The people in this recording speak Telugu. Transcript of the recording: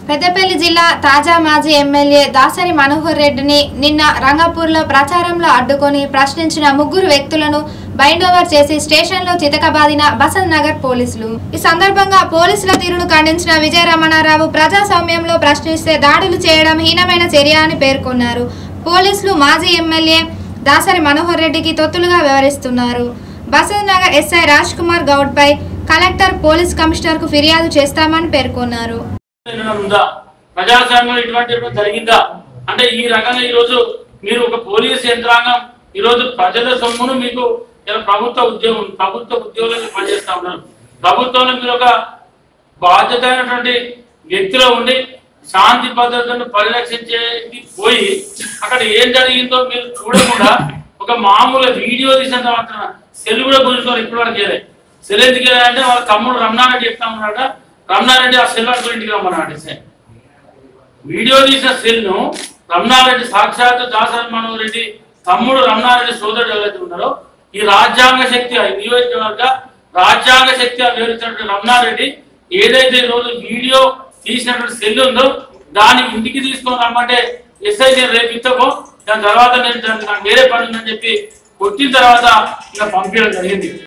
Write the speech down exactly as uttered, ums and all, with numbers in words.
పెద్దపల్లి జిల్లా తాజా మాజీ ఎమ్మెల్యే దాసరి మనోహర్ రెడ్డిని నిన్న రంగాపూర్లో ప్రచారంలో అడ్డుకొని ప్రశ్నించిన ముగ్గురు వ్యక్తులను బైండ్ ఓవర్ చేసి స్టేషన్లో చితకబాదిన బసంత్ నగర్ పోలీసులు. ఈ సందర్భంగా పోలీసుల తీరును ఖండించిన విజయ రమణారావు ప్రజాస్వామ్యంలో ప్రశ్నిస్తే దాడులు చేయడం హీనమైన చర్య అని పేర్కొన్నారు. పోలీసులు మాజీ ఎమ్మెల్యే దాసరి మనోహర్ రెడ్డికి తొత్తులుగా వ్యవహరిస్తున్నారు. బసంత్ నగర్ ఎస్ఐ రాజ్ కుమార్ గౌడ్ పై కలెక్టర్ పోలీస్ కమిషనర్ కు ఫిర్యాదు చేస్తామని పేర్కొన్నారు. ప్రజాస్వామ్యం ఇటువంటి జరిగిందా అంటే ఈ రకంగా ఈ రోజు మీరు ఒక పోలీస్ యంత్రాంగం ఈ రోజు ప్రజల సొమ్మును మీకు ప్రభుత్వ ఉద్యోగం ప్రభుత్వ ఉద్యోగులను పనిచేస్తా ఉన్నారు. ప్రభుత్వంలో మీరు ఒక బాధ్యత అయినటువంటి వ్యక్తిలో ఉండి శాంతి భద్రతను పరిరక్షించేది పోయి అక్కడ ఏం జరిగిందో మీరు చూడకుండా ఒక మామూలు వీడియో తీసినంత మాత్రం సెల్ కూడా గుంజుకోవాలి. ఇప్పటి వరకు చేయలేదు. సెల్ ఎందుకు అంటే వాళ్ళ తమ్ముడు రమణారెడ్డి చెప్తా ఉన్నాడ. రమణారెడ్డి ఆ సెల్ అంటూ ఇంటికి రమ్మన్నాడు. వీడియో తీసిన సెల్ ను రమణారెడ్డి సాక్షాత్ దాసరి మనోహర్ రెడ్డి తమ్ముడు రమణారెడ్డి సోదరుడు ఎవరైతే ఉన్నారో ఈ రాజ్యాంగ శక్తి నియోజకవర్గ రాజ్యాంగ శక్తి వివరించినటువంటి రమణారెడ్డి ఏదైతే ఈ రోజు వీడియో తీసినటువంటి సెల్ ఉందో దాన్ని ఇంటికి తీసుకొని రమ్మంటే ఎస్ఐ నేను రేపు ఇస్తాకో దాని తర్వాత నేను నాకు వేరే పని ఉందని చెప్పి కొట్టిన తర్వాత ఇలా పంపించడం జరిగింది.